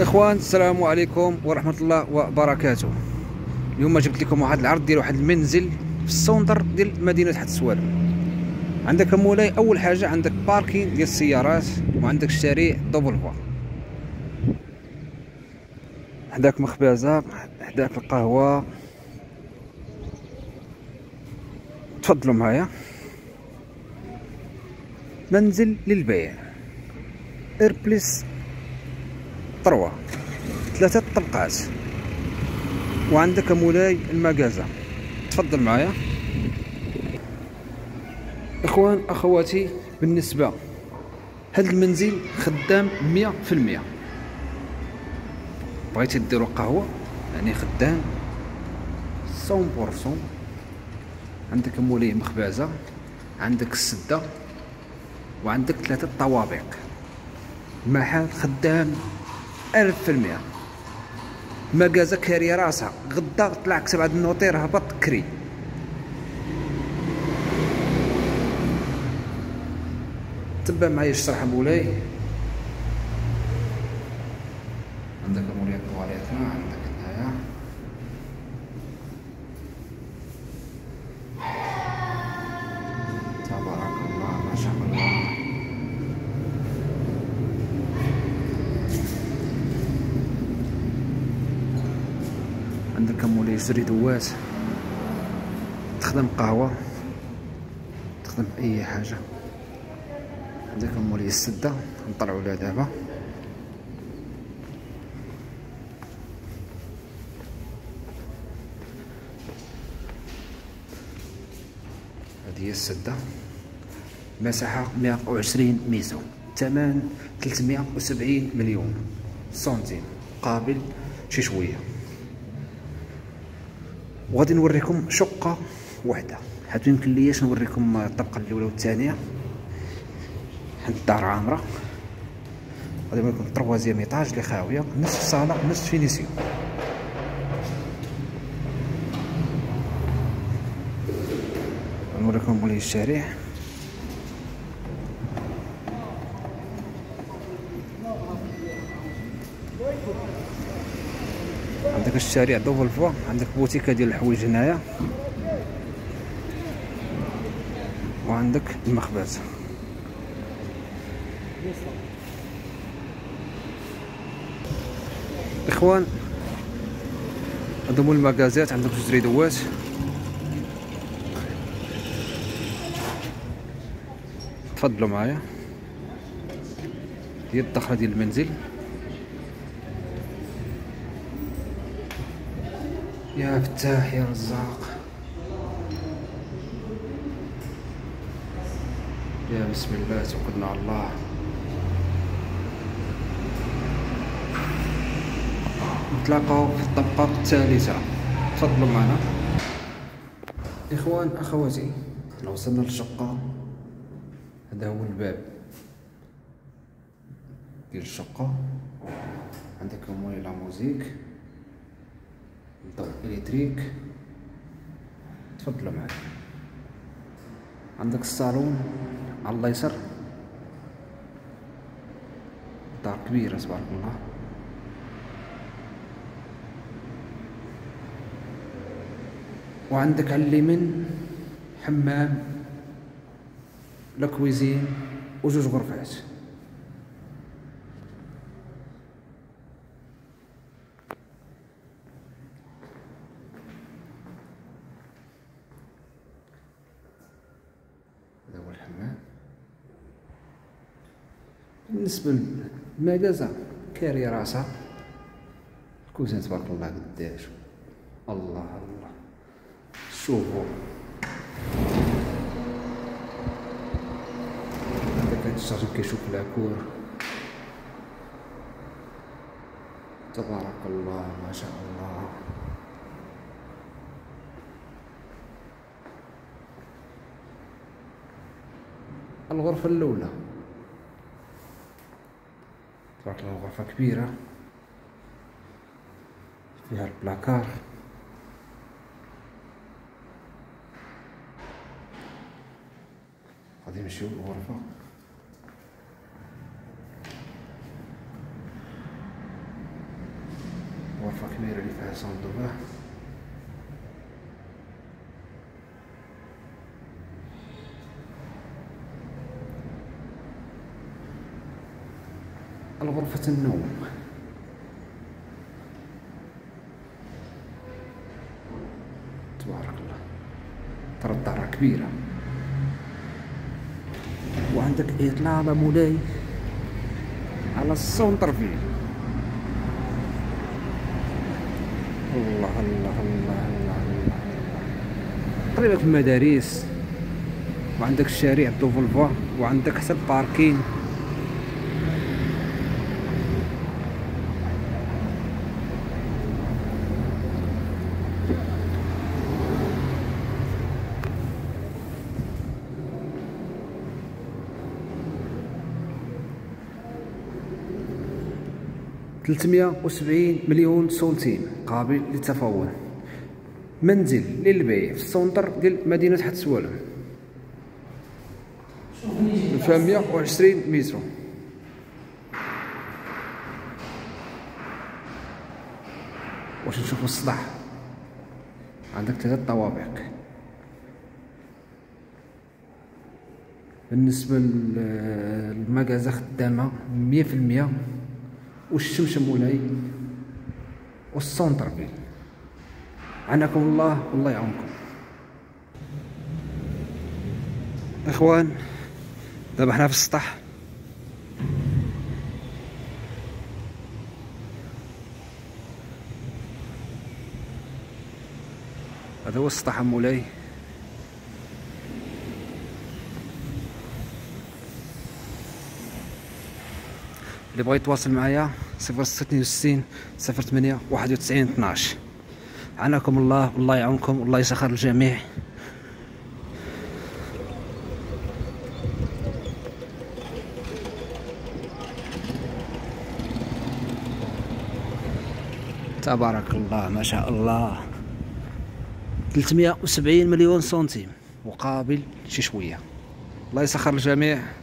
اخوان، السلام عليكم ورحمه الله وبركاته. اليوم جبت لكم واحد العرض ديال واحد المنزل في السونتر ديال مدينه حد السوالم. عندك مولاي اول حاجه عندك باركين ديال السيارات، وعندك الشارع دوبل فوا، حداك مخبزه، حداك القهوه. تفضلوا معايا. منزل للبيع، ايربليس 3 طبقات، وعندك مولاي المكازا. تفضل معايا. اخوان اخواتي، بالنسبه هذا المنزل خدام 100%. بغيتي ديروا قهوه يعني خدام 100%. عندك مولاي مخبزه، عندك السده، وعندك 3 طوابق. المحل خدام 1000%. مكازا كاريه راسها، غدا طلع كتب عند النوطير هبط كري. تبع معايا الشرح مولاي. عندك مولاي طواليتنا، عندك هنايا تبارك الله ما شاء الله. عندك مولاي زريدوات، تخدم قهوه، تخدم اي حاجه. عندك مولاي السده، نطلعوا لها دابا. هذه هي السده، مساحه 120 ميزو، ثمن 370 مليون سنتيم، قابل شي شويه. وغادي نوريكم شقه وحده، حيت يمكن لياش نوريكم الطبقه الاولى والثانيه حيت الدار عامره. غادي نوريكم التروازيام ايطاج اللي خاويه، نفس الصاله نفس فينيسيون. نوريكم مولاي الشارع. عندك الشارع دوبل فوا، عندك بوتيكه ديال الحوايج هنايا، وعندك المخبز. اخوان هادو هما المكازات. عندك جوج ريدوات. تفضلوا معايا. هي الدخله ديال المنزل. يا فتاح يا رزاق، يا بسم الله توكلنا على الله. نتلاقاو في الطبقة الثالثة. تفضلوا معنا. اخوان اخواتي، وصلنا للشقة. هذا هو الباب ديال الشقة. عندك مولاي لا موزيك، ضوء الكتريك. تفضلوا معنا. عندك الصالون على اليسر، دار كبيرة تبارك الله. وعندك على اليمين حمام، لا كويزين، وجوج غرفات. هذا هو الحمام. بالنسبة للمكازا كاري راسها، الكوزين تبارك الله قداش. الله الله، شوفوا. عندك هاد الشجر كيشوف العكور، تبارك الله ما شاء الله. الغرفة الأولى تبارك الله، غرفة كبيرة فيها البلاكار. غادي نمشيو للغرفة. غرفة كبيرة اللي فيها صالون دو بان. غرفة النوم تبارك الله، ترى الدارة كبيرة، وعندك إطلالة مولاي على السونتر فيل. الله الله الله الله الله، قريبة في المدارس، وعندك الشارع دوفلفا، وعندك حتى الباركين. $370 مليون سنتيم قابل للتفاوض. منزل للبيع في السونتر ديال مدينة حد سوالم، فيها 120 متر. واش نشوفو السطح، عندك 3 طوابق. بالنسبة للمكازا خدامة 100%، والشمس مولاي، والسونتر فيل. عناكم الله والله يعاونكم اخوان. دابا حنا في السطح، هذا هو السطح مولاي. اللي بغى يتواصل معايا 062 08 91 12. عناكم الله والله يعاونكم والله يسخر الجميع. تبارك الله ما شاء الله. 370 مليون سنتيم مقابل شي شويه. الله يسخر الجميع.